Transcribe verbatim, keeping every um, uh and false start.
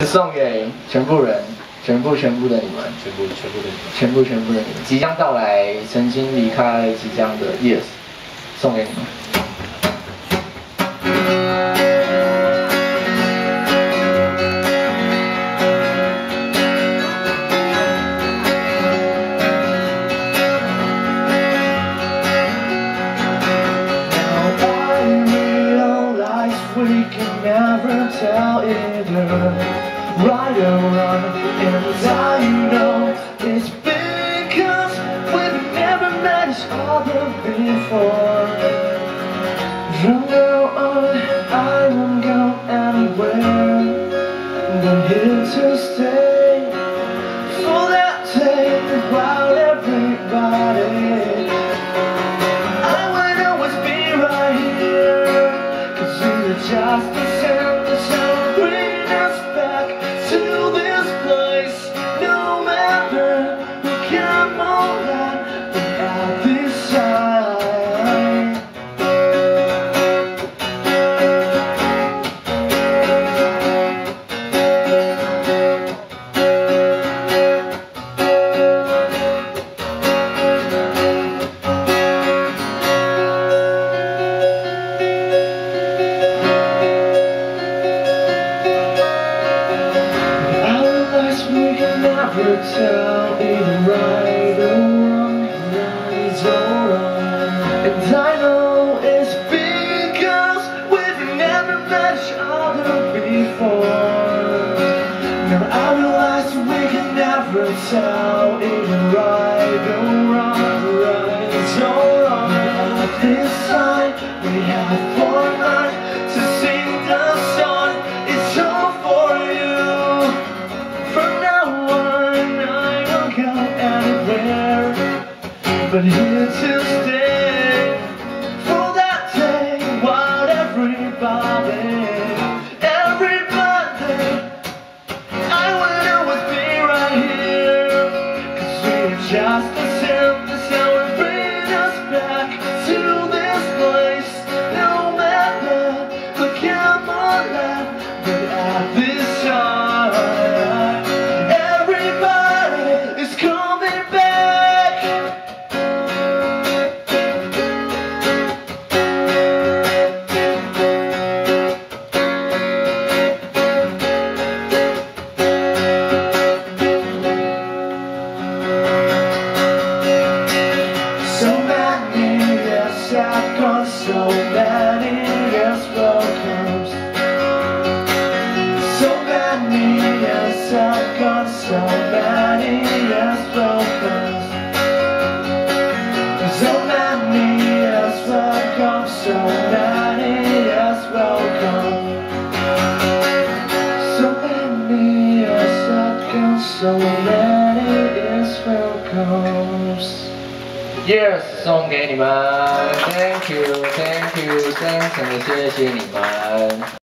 送给全部人，全部全部的你们， 全部全部的你们， 全部全部的你们，即将到来，曾经离开，即将的 Yes， 送给你们。 We can never tell either right or wrong, and I know it's because we've never met each other before. From now on, I won't go anywhere, but here to stay for that day while everybody. Just the sound that shall bring us back to this place. No matter who come on at this side. Never tell either right or wrong, right or wrong. And I know it's because we've never met each other before. Now I realize we can never tell either right or wrong, right or wrong. At this time we have four nights to sing the song. It's all for you. From now on, but here to stay for that day while everybody, everybody, I will always be right here, 'cause we're just the same, the sound will bring us back to this place. No matter the come on life, but at this time, everybody is coming back. I've gone so many years welcomes. So many years I've gone so many years welcomes. So many years I've gone so many years welcome. So many years I've gone so many years welcomes. Yes， 送给你们 ，Thank you，Thank you， 真诚的谢谢你们。